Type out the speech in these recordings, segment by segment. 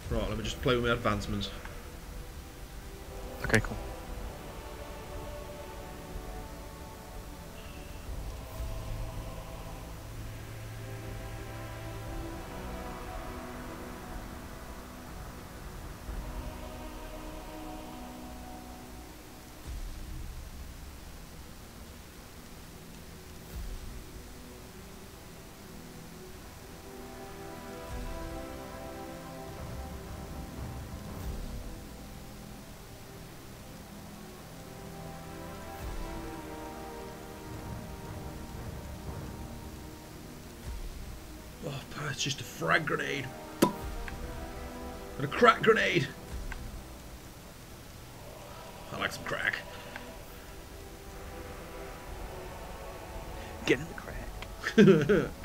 Right, let me just play with my advancements. Okay, cool. Oh, it's just a frag grenade. And a crack grenade. I like some crack. Get in the crack.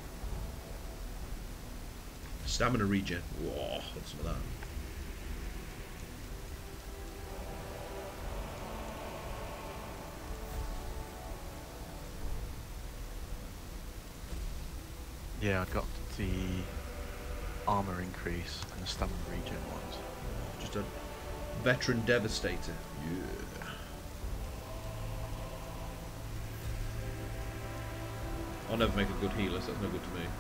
Stamina regen. Whoa, what's some of that? Yeah, I got the armor increase and the stamina regen ones. Just a veteran devastator. Yeah. I'll never make a good healer, so that's no good to me.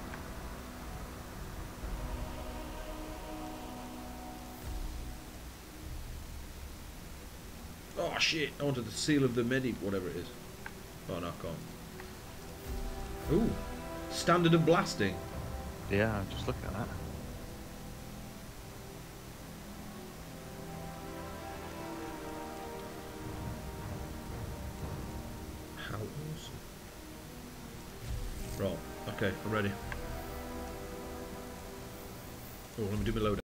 Oh shit, I wanted the seal of the medi, whatever it is. Oh no, I can't. Ooh, standard of blasting. Yeah, I'm just looking at that. How awesome. Right, okay, I'm ready. Oh, let me do my load.